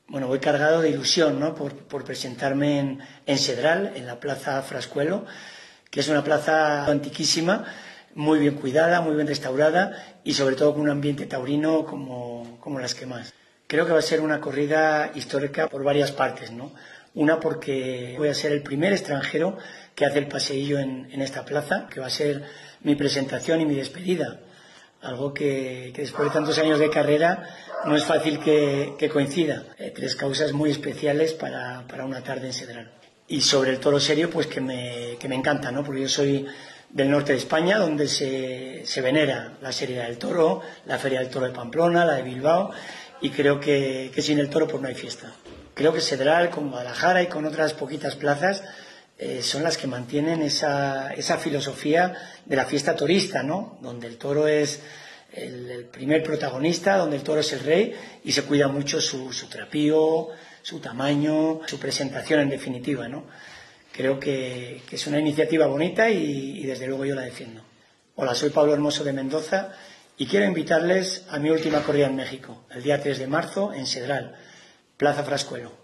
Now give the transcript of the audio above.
Bueno, voy cargado de ilusión, ¿no? por presentarme en Sedral, en la Plaza Frascuelo, que es una plaza antiquísima, muy bien cuidada, muy bien restaurada y sobre todo con un ambiente taurino como las que más. Creo que va a ser una corrida histórica por varias partes, ¿no? Una porque voy a ser el primer extranjero que hace el paseillo en esta plaza, que va a ser mi presentación y mi despedida. Algo que después de tantos años de carrera no es fácil que coincida. Tres causas muy especiales para una tarde en Sedral. Y sobre el toro serio, pues que me encanta, ¿no? Porque yo soy del norte de España, donde se venera la Serie del Toro, la Feria del Toro de Pamplona, la de Bilbao, y creo que sin el toro pues no hay fiesta. Creo que Sedral, con Guadalajara y con otras poquitas plazas, son las que mantienen esa filosofía de la fiesta torista, ¿no? Donde el toro es el primer protagonista, donde el toro es el rey y se cuida mucho su trapío, su tamaño, su presentación en definitiva, ¿no? Creo que es una iniciativa bonita y desde luego yo la defiendo. Hola, soy Pablo Hermoso de Mendoza y quiero invitarles a mi última corrida en México, el día 3 de marzo en Sedral, Plaza Frascuelo.